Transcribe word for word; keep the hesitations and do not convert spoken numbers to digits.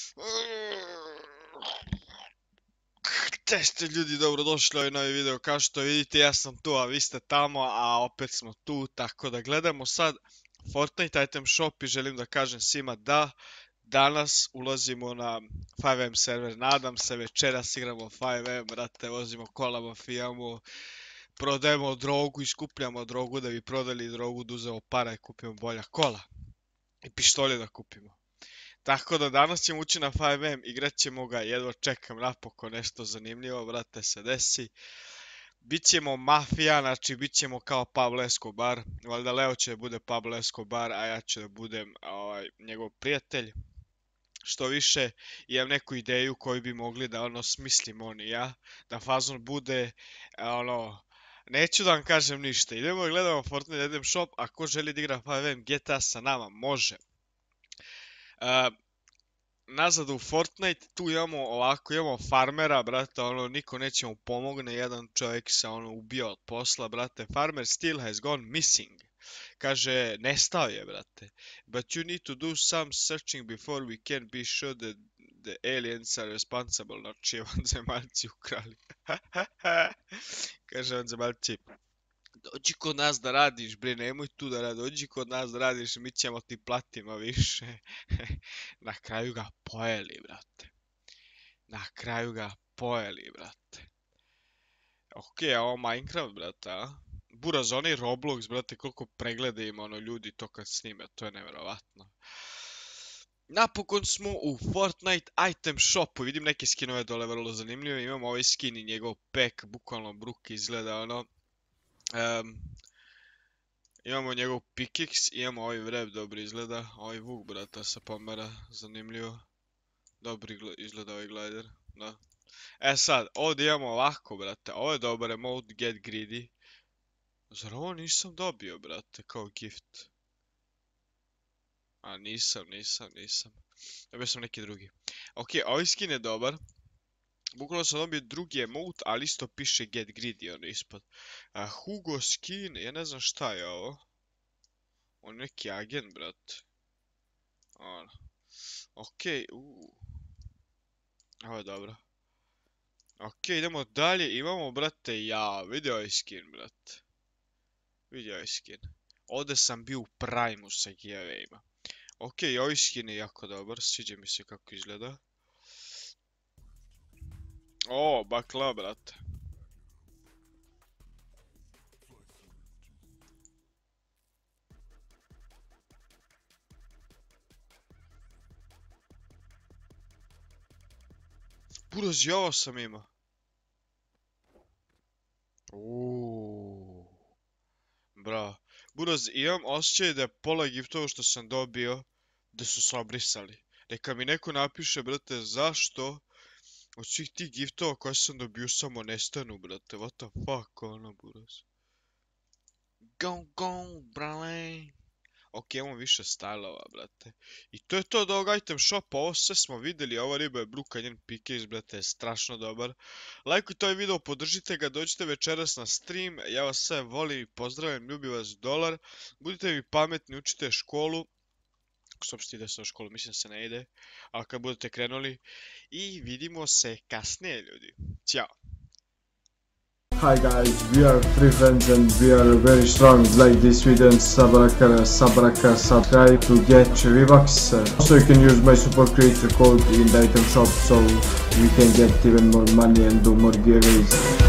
Te ste ljudi, dobrodošli u ovaj novi video. Kao što vidite, ja sam tu, a vi ste tamo, a opet smo tu. Tako da gledamo sad Fortnite Item Shop i želim da kažem svima da danas ulazimo na five em server. Nadam se, večeras igramo five em, brate, vozimo kola, mafijamo, prodajemo drogu i skupljamo drogu da bi prodali drogu, da uzemo para i kupimo bolja kola. I pištolje da kupimo. Tako da danas ćemo ući na five em, igrat ćemo ga, jedva čekam, napokon nešto zanimljivo, brate, se desi. Bićemo mafija, znači bit ćemo kao Pablo Escobar, valjda Leo će da bude Pablo Escobar, a ja ću da budem ovaj, njegov prijatelj. Što više, imam neku ideju koju bi mogli da ono smislimo on i ja, da fazon bude, ono, neću da vam kažem ništa. Idemo i gledamo Fortnite Item Shop, ako želi da igra five em G T A sa nama, može. Uh, nazad u Fortnite, tu imamo ovako, imamo farmera, brate, ono, niko neće mu pomogne, jedan čovjek se ono ubio od posla, brate, farmer still has gone missing, kaže, nestao je, brate, but you need to do some searching before we can be sure that the aliens are responsible, znači vanzemaljci ukrali, kaže vanzemaljci, dođi kod nas da radiš, bre, nemoj tu da radi, dođi kod nas da radiš, mi ćemo ti platimo više. Na kraju ga pojeli, brate. Na kraju ga pojeli, brate. Ok, a ovo Minecraft, brate, a? Buraz, onaj Roblox, brate, koliko pregleda ima ono ljudi to kad snime, to je nevjerovatno. Napokon smo u Fortnite Item Shopu, vidim neke skinove dole vrlo zanimljive, imamo ovaj skin i njegov pek, bukvalno bruk izgleda ono. Um, imamo njegov pickaxe, imamo ovaj vreb, dobro izgleda, ovaj vuk, brata, sa pomera, zanimljivo, dobro izgleda ovaj glider, da. E sad, ovdje imamo ovako, brate, ovo je dobar emote, get greedy, zar ovo nisam dobio, brate, kao gift? A nisam, nisam, nisam, dobio sam neki drugi. Ok, ovaj skin je dobar. Bukvalno sam dobio drugi emote, ali isto piše get greedy ono ispod. Uh, Hugo skin, ja ne znam šta je ovo. On neki agent, brat. Ono. Ok, uuu. Ovo je dobro. Ok, idemo dalje, imamo, brate, ja, vidio ovaj skin, brate. Vidio ovaj skin. Ovdje sam bio u Primu sa giveawayima. Ok, ovaj skin je jako dobar, sviđa mi se kako izgleda. O, bakla, brate. Buraz, i ovo sam ima. Uuuu. Bravo. Buraz, imam osjećaj da je pola giftova što sam dobio da su se obrisali. Neka mi neko napiše, brate, zašto od svih tih giftova koje sam dobio samo nestanu, brate. What the fuck, ono, Buraz. Go, go, brale. Ok, imamo više stylova, brate. I to je to od ovog item shopa, ovo sve smo vidjeli, ova riba je bruka, njen pickaxe, brate, je strašno dobar. Lajkujte ovaj video, podržite ga, dođite večeras na stream, ja vas sve volim i pozdravim, ljubim vas, dolar. Budite mi pametni, učite školu. Ako se uopšte ide se u školu, mislim se ne ide, ali kad budete krenuli. I vidimo se kasnije, ljudi. Ćao. Hi guys, we are three friends and we are very strong. Like this video and sabraka, sabraka, subscribe to get V-Bucks. Also you can use my super creator code in the item shop so we can get even more money and do more giveaways.